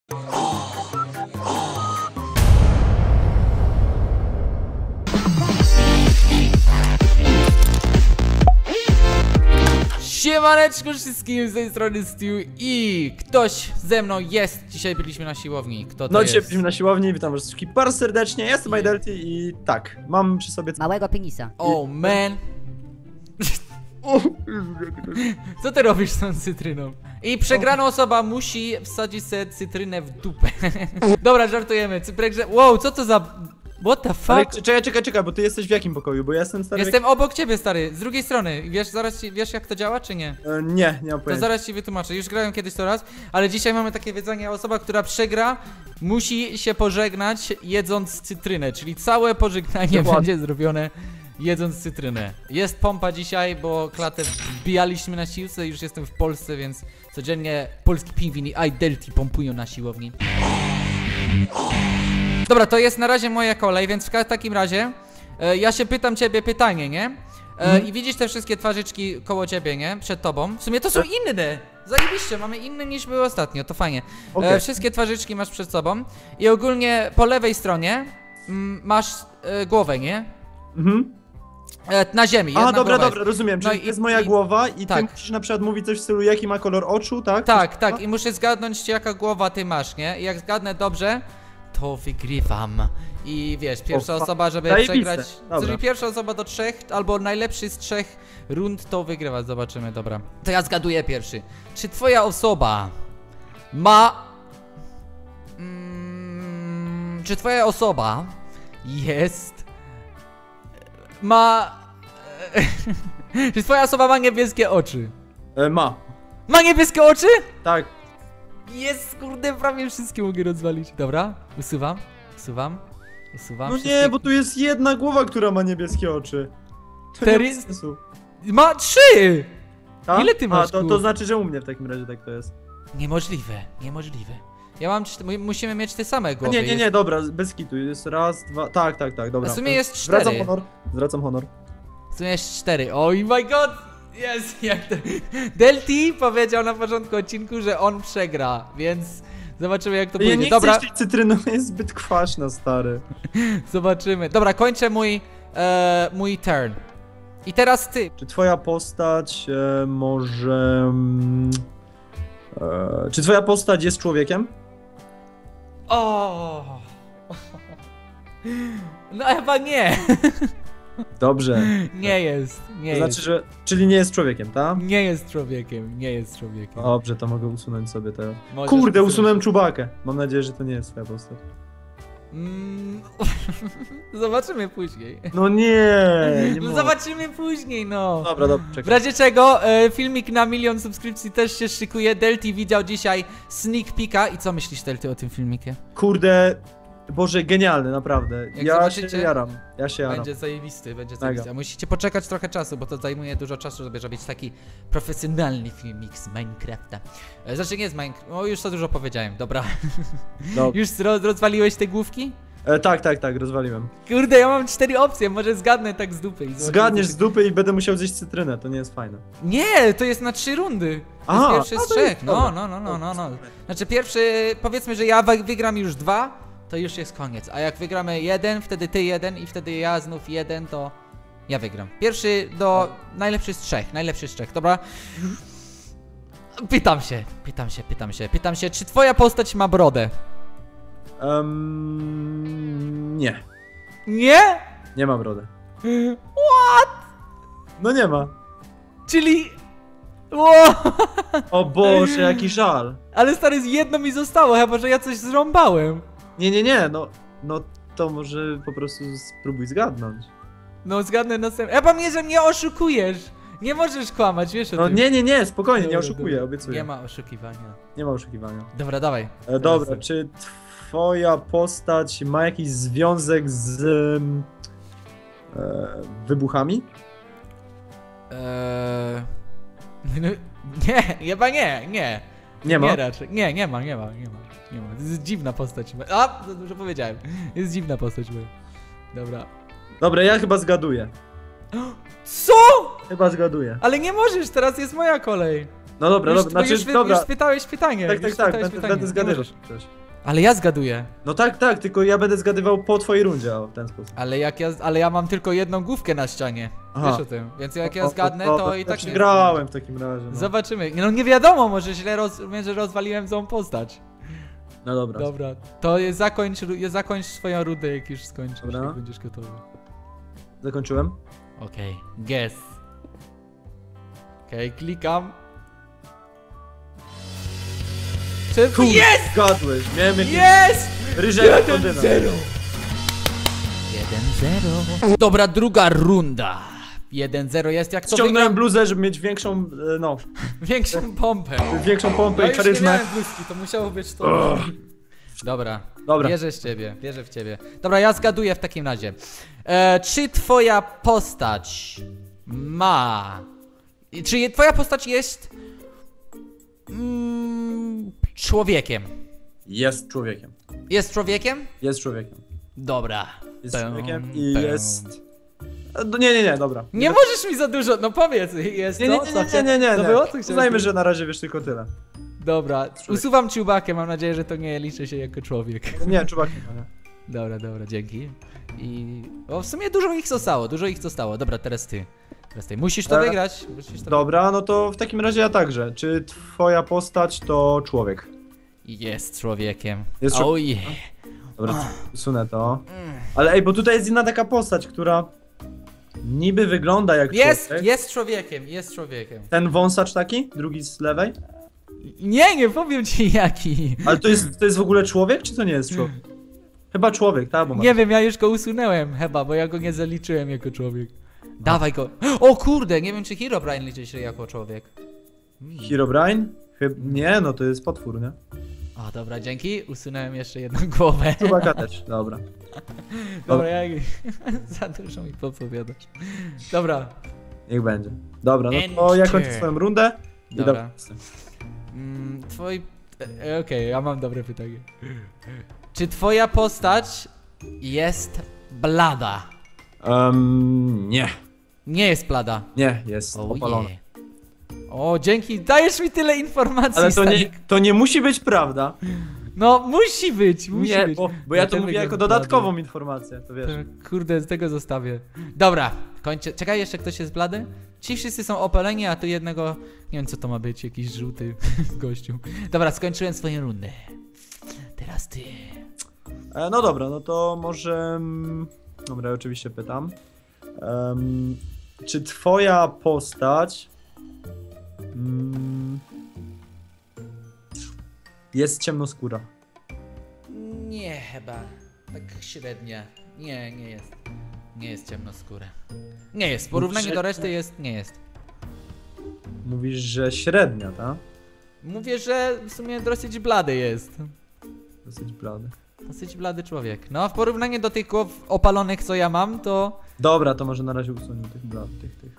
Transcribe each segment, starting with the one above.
Siemaneczko wszystkim, z tej strony Stu i ktoś ze mną jest. Dzisiaj byliśmy na siłowni. Kto to No jest? dzisiaj byliśmy na siłowni, witam was wszystkich bardzo serdecznie, ja jestem Idelty i tak, mam przy sobie... Małego penisa. Oh man. Co ty robisz z tą cytryną? I przegrana osoba musi wsadzić sobie cytrynę w dupę. Dobra, żartujemy. Wow, co to za... What the fuck? Ale czekaj, bo ty jesteś w jakim pokoju, bo ja jestem stary... Jestem obok ciebie, stary, z drugiej strony. Wiesz, wiesz jak to działa, czy nie? Nie mam To pojęcia. zaraz ci wytłumaczę. Już grałem kiedyś to raz, ale dzisiaj mamy takie wiedzenie. Osoba, która przegra, musi się pożegnać jedząc cytrynę, czyli całe pożegnanie będzie zrobione jedząc cytrynę. Jest pompa dzisiaj, bo klatę wbijaliśmy na siłce, już jestem w Polsce, więc codziennie polski pingwin i Idelty pompują na siłowni. Dobra, to jest na razie moja kolej, więc w takim razie ja się pytam ciebie pytanie, nie? I widzisz te wszystkie twarzyczki koło ciebie, nie? Przed tobą. W sumie to są inne. Zajebiście, mamy inne niż były ostatnio, to fajnie. Wszystkie twarzyczki masz przed sobą i ogólnie po lewej stronie masz głowę, nie? Na ziemi. A, dobra, rozumiem, czyli to jest moja głowa i tak. ty musisz na przykład mówić coś w stylu, jaki ma kolor oczu, tak? Tak, i muszę zgadnąć, jaka głowa ty masz, nie? I jak zgadnę dobrze, to wygrywam. I wiesz, pierwsza osoba, żeby przegrać. Czyli pierwsza osoba do 3, albo najlepszy z 3 rund, to wygrywa. Zobaczymy, dobra. To ja zgaduję pierwszy. Czy twoja osoba ma... czy twoja osoba jest... ma... czy twoja osoba ma niebieskie oczy? Ma. Ma niebieskie oczy? Tak. Jest, kurde, prawie wszystkie mogę rozwalić. Dobra, usuwam. No wszystkie... nie, bo tu jest jedna głowa, która ma niebieskie oczy. To nie ma sensu. Ma 3! Tak? Ile ty masz? To znaczy, że u mnie w takim razie tak to jest. Niemożliwe. Ja mam... musimy mieć te same głowy. Nie, dobra, bez kitu. Jest raz, dwa... Tak, dobra. W sumie jest 4. Zwracam honor. W sumie jest 4. Oh my god! Jest, jak to... Delty powiedział na początku odcinku, że on przegra, więc... zobaczymy jak to pójdzie. Ja nie dobra. chcę tej cytryną, jest zbyt kwaśna, stary. Zobaczymy. Dobra, kończę mój turn. I teraz ty. Czy twoja postać może... czy twoja postać jest człowiekiem? O. No chyba nie. Dobrze. Nie jest. To znaczy, że... Czyli nie jest człowiekiem, tak? Nie jest człowiekiem. Dobrze, to mogę usunąć sobie te... Możesz Kurde, usunąłem Chewbackę. Mam nadzieję, że to nie jest twoja postać. Zobaczymy później. No nie Zobaczymy później, no. Dobra, W czekaj. razie czego filmik na 1 000 000 subskrypcji też się szykuje. Delty widział dzisiaj sneak peeka. I co myślisz, Delty, o tym filmikie? Kurde, Boże, genialny, naprawdę. Jak Ja zobaczycie, się jaram. Będzie zajebisty. Musicie poczekać trochę czasu, bo to zajmuje dużo czasu, żeby zrobić taki profesjonalny filmik z Minecrafta. Znaczy nie z Minecrafta, o już za dużo powiedziałem, dobra. Już rozwaliłeś te główki? Tak, rozwaliłem. Kurde, ja mam 4 opcje, może zgadnę tak z dupy. Zgadniesz z dupy i będę musiał zjeść cytrynę, to nie jest fajne. Nie, to jest na 3 rundy. To jest pierwszy z 3. No. Znaczy pierwszy, powiedzmy, że ja wygram już 2. To już jest koniec, a jak wygramy 1, wtedy ty 1 i wtedy ja znów 1, to ja wygram. Pierwszy do najlepszy z 3, dobra? Pytam się, czy twoja postać ma brodę? Nie. Nie? Nie ma brody. What? No nie ma. Czyli... O Boże, jaki żal. Ale stary, jedno mi zostało, chyba że ja coś zrąbałem. Nie, no to może po prostu spróbuj zgadnąć. No zgadnę następnie. Ja pamiętam, że mnie oszukujesz. Nie możesz kłamać, wiesz o tym. Nie, spokojnie, nie oszukuję, obiecuję. Nie ma oszukiwania. Nie ma oszukiwania. Dobra, dawaj. Dobra, czy twoja postać ma jakiś związek z wybuchami? Nie, chyba nie. Nie ma? Nie raczej. Nie ma. To jest dziwna postać. A, za dużo powiedziałem. Jest dziwna postać. Dobra. Dobra, ja chyba zgaduję. Co? Chyba zgaduję. Ale nie możesz, teraz jest moja kolej. No dobra, Już, dobra, bo znaczy, już, dobra. już spytałeś pytanie. Tak, już tak, tak, spytałeś będę pytanie. Nie zgadywał. możesz. Ale ja zgaduję. No tak, tak, tylko ja będę zgadywał po twojej rundzie, o, w ten sposób. Ale ja mam tylko jedną główkę na ścianie. Aha. Wiesz o tym. Więc jak ja zgadnę, to i tak nie. Przegrałem w takim razie. No, Zobaczymy. No nie wiadomo, może źle że rozwaliłem złą postać. no dobra. Dobra, to zakończ swoją rundę, jak już skończysz, Dobra. jak będziesz gotowy. Zakończyłem? Okej, guess. Okej, klikam. Czy... Kurde, Jest! zgadłeś, miałem jakiś Jest! ryżek Kodyna. 1-0. Dobra, druga runda. 1-0 jest, jak to Ściągnąłem wygram? bluzę, żeby mieć większą, no, Większą pompę. większą pompę Ja i już nie charyzmę. miałem bluzki, to musiało być to. Dobra, Dobra. wierzę w ciebie. Dobra, ja zgaduję w takim razie. Czy twoja postać ma... Czy twoja postać jest... człowiekiem? Jest człowiekiem. Jest człowiekiem? Jest człowiekiem. Dobra. Jest Pę, człowiekiem i pę. jest... No, nie, dobra. Nie możesz mi za dużo, no powiedz, jest Nie, nie, to? nie, Co nie, nie, nie, To nie. było? Co chciałeś Uznajmy, powiedzieć? że na razie wiesz tylko tyle. Dobra, usuwam Chewbackę, mam nadzieję, że to nie liczy się jako człowiek. Nie, czubaki, nie. Dobra, dzięki. I... O, w sumie dużo ich zostało. Dobra, teraz ty. Musisz to wygrać. Dobra, no to w takim razie ja także. Czy twoja postać to człowiek? Jest człowiekiem. Jest Oj. Dobra, usunę to. Ale ej, bo tutaj jest inna taka postać, która niby wygląda jak człowiek. Jest człowiekiem. Ten wąsacz taki, drugi z lewej. Nie powiem ci jaki. Ale to jest w ogóle człowiek, czy to nie jest człowiek? Chyba człowiek, tak? Bo ma... Nie wiem, ja już go usunęłem chyba, bo ja go nie zaliczyłem jako człowiek. Dawaj go. O kurde, nie wiem czy Herobrine liczy się jako człowiek. Herobrine? Nie, no to jest potwór, nie? O, dobra, dzięki. Usunąłem jeszcze jedną głowę. Czubaka też, dobra. Dobra, ja... Za dużo mi podpowiadasz. Dobra. Niech będzie. Dobra, no to ja kończę swoją rundę. I Dobra. Okej, ja mam dobre pytanie. Czy twoja postać jest blada? Nie. Nie jest blada. Nie, jest opalony. Yeah. O, dzięki, dajesz mi tyle informacji, Ale Stanik. to nie musi być prawda. No, musi być. Nie, bo ja to Dlatego mówię jako jest dodatkową blady. informację, to wiesz. Kurde, z tego zostawię. Dobra, kończę. Czekaj, jeszcze ktoś jest blady? Ci wszyscy są opaleni, a tu jednego... Nie wiem co to ma być, jakiś żółty gościu. Dobra, skończyłem swoją rundę. Teraz ty. No dobra, no to może... Dobra, ja oczywiście pytam. Czy twoja postać... jest ciemnoskóra? Nie, chyba. Tak średnia. Nie jest. Nie jest ciemnoskóra. Nie jest. W porównaniu do reszty jest. Nie jest. Mówisz, że średnia, tak? Mówię, że w sumie dosyć blady jest. Dosyć blady. Dosyć blady człowiek. No, w porównaniu do tych głow opalonych, co ja mam, to... Dobra, to może na razie usunię tych.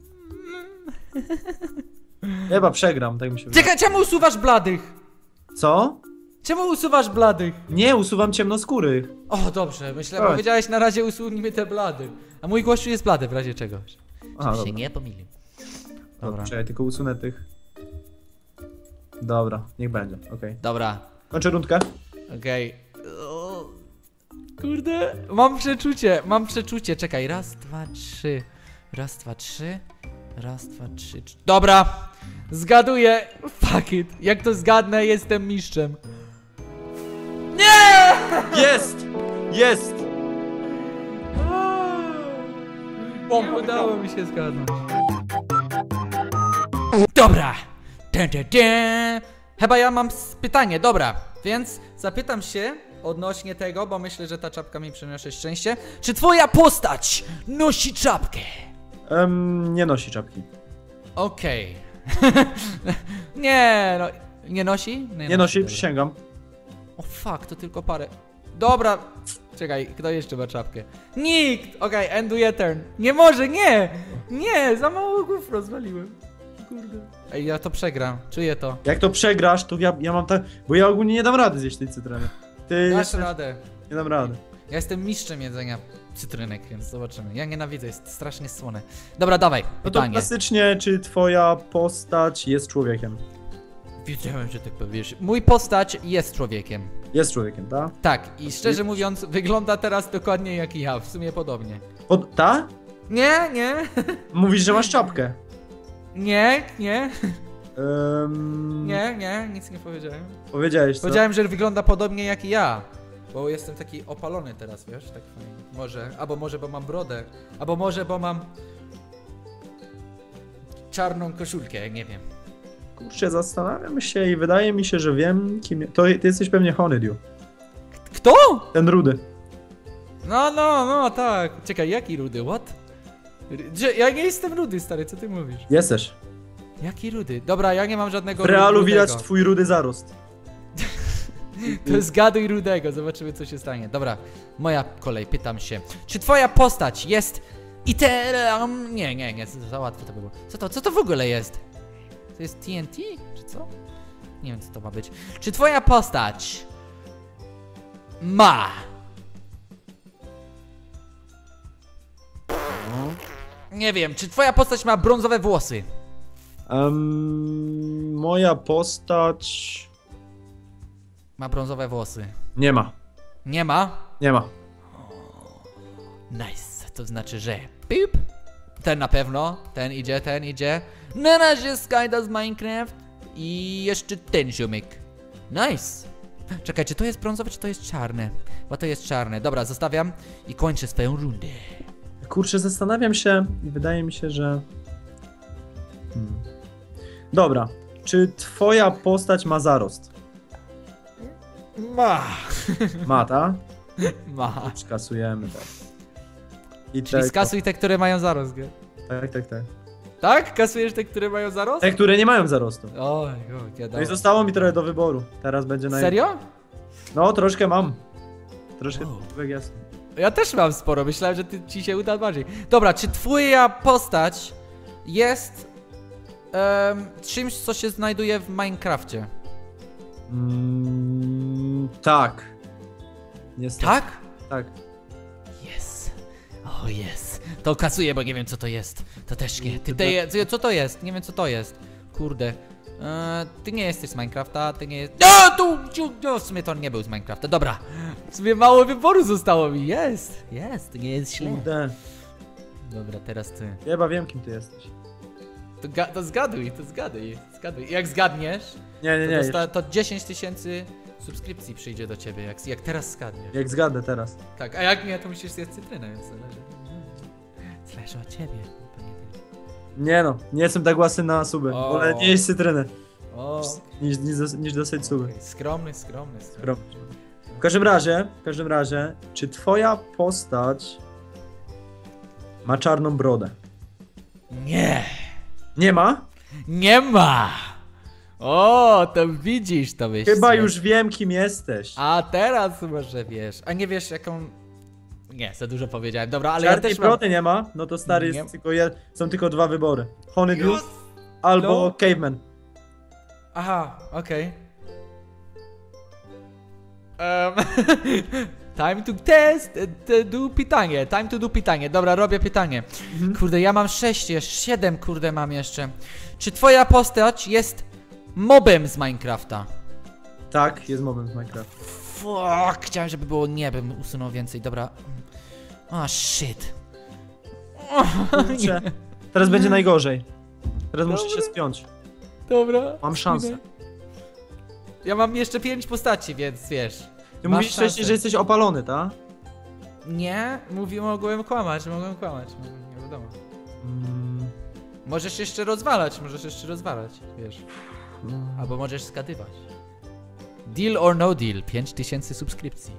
Ja chyba przegram, tak mi się wydaje. Czekaj, czemu usuwasz bladych? Co? Czemu usuwasz bladych? Nie, usuwam ciemnoskórych. O, dobrze, myślę, Chodź. powiedziałeś na razie usunijmy te blady. A mój gościu jest blady w razie czegoś. Aha, Żeby się dobra. nie pomylił. Dobra. Czekaj, tylko usunę tych. Dobra, niech będzie, okej. Dobra, Kończę rundkę. okej. O, kurde, mam przeczucie, czekaj, raz, dwa, trzy. Dobra, zgaduję, fuck it, jak to zgadnę, jestem mistrzem. Nie! Jest! Jest! Nie udało mi się zgadnąć. Dobra! Chyba ja mam pytanie, dobra. Więc zapytam się odnośnie tego, bo myślę, że ta czapka mi przyniesie szczęście. Czy twoja postać nosi czapkę? Nie nosi czapki. Okej. Nie, no, nie nosi? Nie nosi, dobra. przysięgam. O fuck, to tylko parę. Dobra, czekaj, kto jeszcze ma czapkę? Nikt! Okej, enduję turn. Nie może, nie! Nie, za mało głów rozwaliłem. Kurde. Ej, ja to przegram, czuję to. Jak to przegrasz, to ja mam tak... Bo ja ogólnie nie dam rady zjeść tej cytryny. Ty Dasz jesteś- radę. Nie dam rady. Ja jestem mistrzem jedzenia cytrynek, więc zobaczymy. Ja nienawidzę, jest strasznie słone. Dobra, dawaj, No to pytanie. klasycznie, czy twoja postać jest człowiekiem? Wiedziałem, że tak powiesz. Mój postać jest człowiekiem. Jest człowiekiem, tak? Tak, i szczerze mówiąc, wygląda teraz dokładnie jak i ja, w sumie podobnie. Ta? Nie, nie. Mówisz, że masz czapkę. Nie, nie. Um, Nie, nic nie powiedziałem. Powiedziałeś, co? Powiedziałem, że wygląda podobnie jak i ja. Bo jestem taki opalony teraz, wiesz, tak fajnie. Może, albo może, bo mam brodę. Albo może, bo mam czarną koszulkę, nie wiem. Kurczę, zastanawiam się i wydaje mi się, że wiem, kim... Ty jesteś pewnie Honeydew. Kto? Ten rudy. No, tak. Czekaj, jaki rudy, what? Ja nie jestem rudy, stary, co ty mówisz? Jesteś. Jaki rudy? Dobra, ja nie mam żadnego W realu rudego. widać twój rudy zarost. To zgaduj rudego, zobaczymy co się stanie. Dobra, moja kolej, pytam się. Czy twoja postać jest Nie, za łatwo to było. Co to w ogóle jest? To jest TNT? Czy co? Nie wiem co to ma być. Czy twoja postać ma Nie wiem, czy twoja postać ma brązowe włosy? Moja postać... Ma brązowe włosy. Nie ma. Nie ma? Nie ma. Nice, to znaczy, że pip. Ten na pewno, ten idzie. Na razie Skyda z Minecraft i jeszcze ten ziomek. Nice. Czekaj, czy to jest brązowe, czy to jest czarne? Bo to jest czarne. Dobra, zostawiam i kończę swoją rundę. Kurczę, zastanawiam się i wydaje mi się, że... Dobra. Czy twoja postać ma zarost? Ma. Ma, ta? Ma. Skasujemy tak. I Czyli skasuj te, które mają zarost, gell? Tak. Tak? Kasujesz te, które mają zarost? Te, które nie mają zarostu. Oj, No i zostało mi trochę do wyboru. Teraz będzie Serio? No, troszkę mam. Troszkę Wow. jest. Ja też mam sporo, myślałem, że ci się uda bardziej. Dobra, czy twoja postać jest czymś, co się znajduje w Minecrafcie? Tak. Niestety. Tak? Tak. Yes. O, yes. To kasuję, bo nie wiem co to jest. To też nie. Co to jest? Nie wiem co to jest. Kurde. Ty nie jesteś z Minecrafta, ty nie jest... No, w sumie to nie był z Minecrafta. Dobra. W sumie mało wyboru zostało mi. Jest, to nie jest źle. Kurde. Dobra, teraz ty. Ja chyba wiem, kim ty jesteś. To zgaduj. Jak zgadniesz, Nie. to 10 000 subskrypcji przyjdzie do ciebie, jak teraz zgadniesz. Jak zgadę teraz. Tak, a jak nie, to musisz zjeść cytrynę, więc zależy od ciebie. Nie no, nie jestem tak łasy na suby. Wolę nie jeść cytryny. O, Niż dosyć suby. skromny. W każdym razie, czy twoja postać ma czarną brodę? Nie. Nie ma? Nie ma. O, to widzisz, to byś. Chyba już wiem, kim jesteś. A teraz może wiesz. A nie wiesz jaką... Nie, za dużo powiedziałem. Dobra, ale Czarnej ja też mam... brody nie ma? No to stary, Nie. jest są tylko dwa wybory. Honeydew Yes. albo No. Caveman. Aha, okej. Time to test, time to do pytanie. Dobra, robię pytanie. Kurde, ja mam 7, kurde, mam jeszcze. Czy twoja postać jest mobem z Minecrafta? Tak, jest mobem z Minecraft. Fuck, chciałem, żeby było nie, bym usunął więcej, dobra. Shit. Kurczę, teraz będzie najgorzej. Teraz muszę się spiąć. Dobra. Mam szansę. Ja mam jeszcze 5 postaci, więc wiesz. Ty masz mówisz wcześniej, szansę. że jesteś opalony, tak? Nie, mogłem kłamać, nie wiadomo. Możesz jeszcze rozwalać, wiesz. Albo możesz zgadywać. Deal or no deal, 5000 subskrypcji.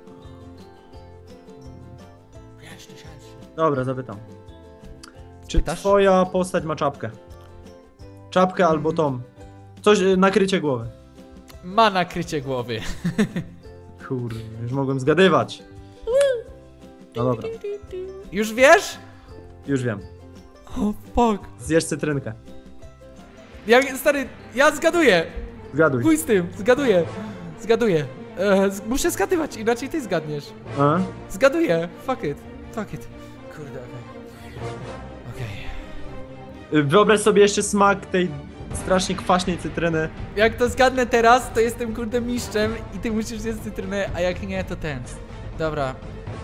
5000. Dobra, zapytam. Czy Pytasz? twoja postać ma czapkę? Czapkę albo tą. Coś, nakrycie głowy. Ma nakrycie głowy. Kurde, już mogłem zgadywać. No dobra, Już wiesz? już wiem. O, fuck. Zjesz cytrynkę. Stary, ja zgaduję. Zgaduj. Pójdź z tym, zgaduję. Muszę zgadywać, inaczej ty zgadniesz. Zgaduję. Fuck it. Kurde, okej. Wyobraź sobie jeszcze smak tej strasznie kwaśnej cytryny. Jak to zgadnę teraz, to jestem kurde mistrzem i ty musisz zjeść cytrynę, a jak nie, to ten. Dobra.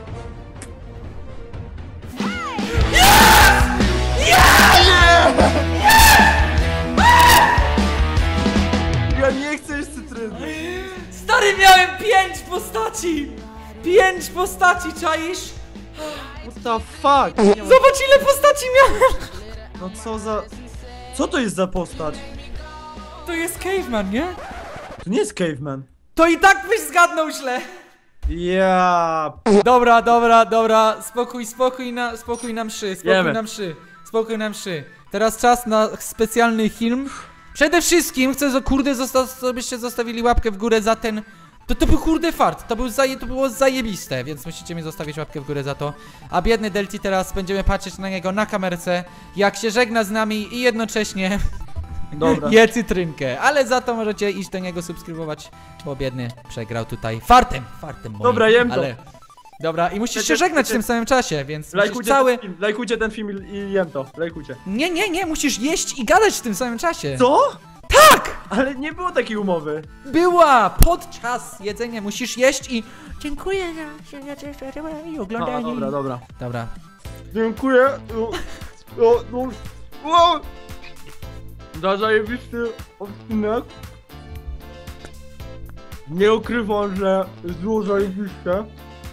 Ja nie chcę jeść cytryny. Stary, miałem 5 postaci! 5 postaci, czaisz? What the fuck? Zobacz, ile postaci miałem! No co za... Co to jest za postać? To jest caveman, nie? To nie jest caveman. To i tak byś zgadnął źle! Ja. Dobra, spokój na mszy. Teraz czas na specjalny film. Przede wszystkim chcę, kurde, żebyście zostawili łapkę w górę za ten... To był kurde fart, to było zajebiste, więc musicie mi zostawić łapkę w górę za to. A biedny Delty teraz będziemy patrzeć na niego na kamerce, jak się żegna z nami i jednocześnie je cytrynkę. Ale za to możecie iść do niego subskrybować, bo biedny przegrał tutaj fartem moim. Dobra, jem to. Dobra, i musisz się żegnać w tym samym czasie, więc lajkujcie ten film i jem to, lajkujcie. Nie, musisz jeść i gadać w tym samym czasie. Co? Tak! Ale nie było takiej umowy. Była! Podczas jedzenia musisz jeść i... Dziękuję za oglądanie. Dobra. Dziękuję. Za zajebisty odcinek. Nie ukrywam, że było zajebiste.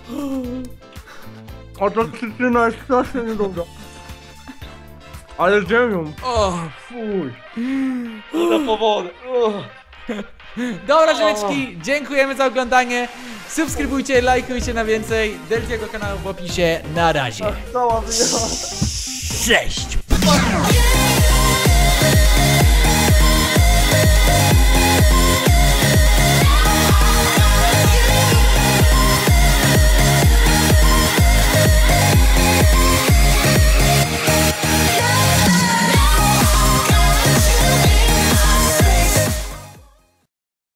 A ta cytryna jest strasznie niedobra. Ale ziemią. Fuj. Na powodę. Dobra, ziomeczki, dziękujemy za oglądanie. Subskrybujcie, lajkujcie na więcej. Deltiego kanału w opisie. Na razie. Cała wyjechała. Cześć!